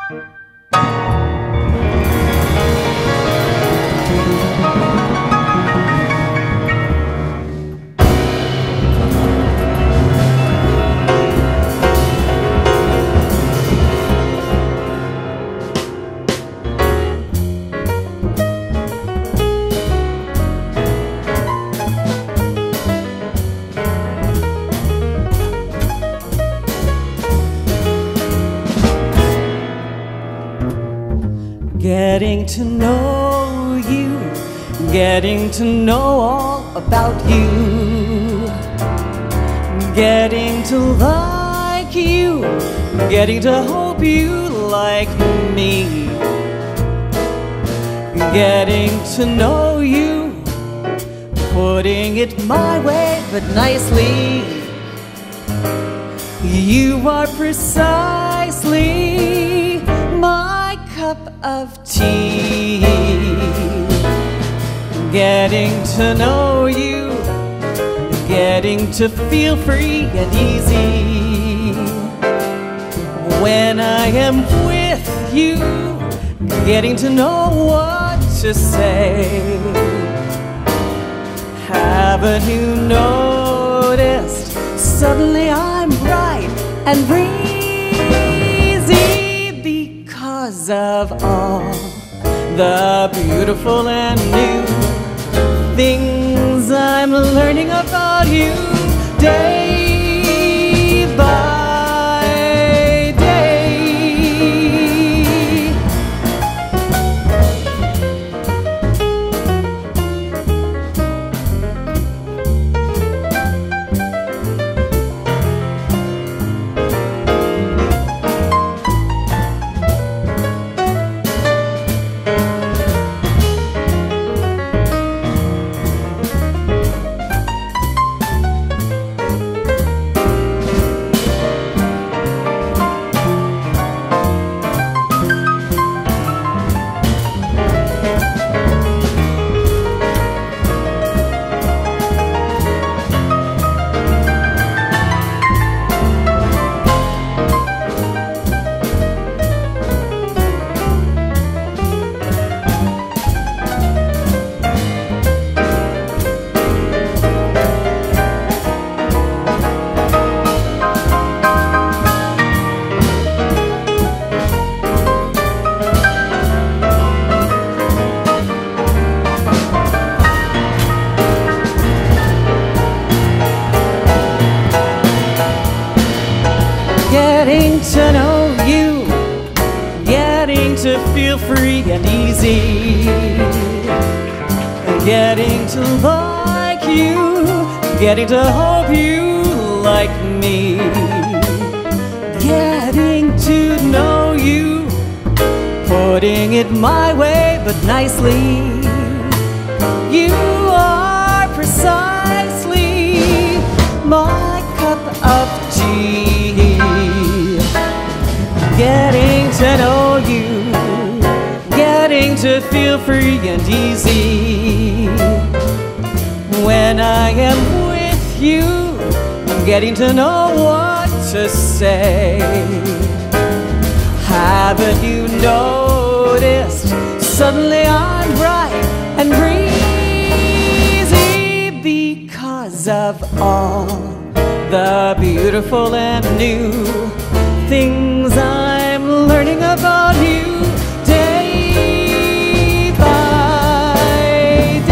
Getting to know you, getting to know all about you, getting to like you, getting to hope you like me, getting to know you, putting it my way but nicely. You are precisely my cup of tea. Getting to know you, getting to feel free and easy. When I am with you, getting to know what to say. Haven't you noticed? Suddenly I'm bright and breezy because of all the beautiful and new things I'm learning about you day by day. Getting to know you, getting to feel free and easy, getting to like you, getting to hope you like me, getting to know you, putting it my way but nicely. You are precisely my cup of tea. Getting to know you, getting to feel free and easy. When I am with you, getting to know what to say. Haven't you noticed? Suddenly I'm bright and breezy because of all the beautiful and new things I'm learning about you day by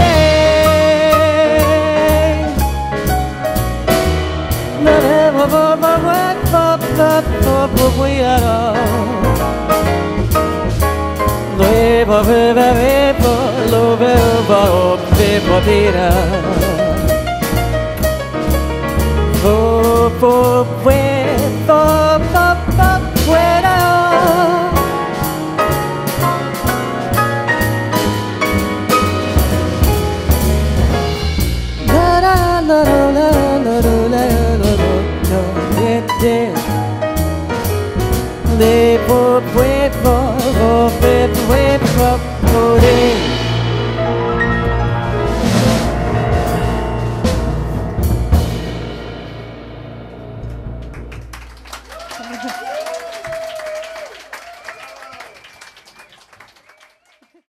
day.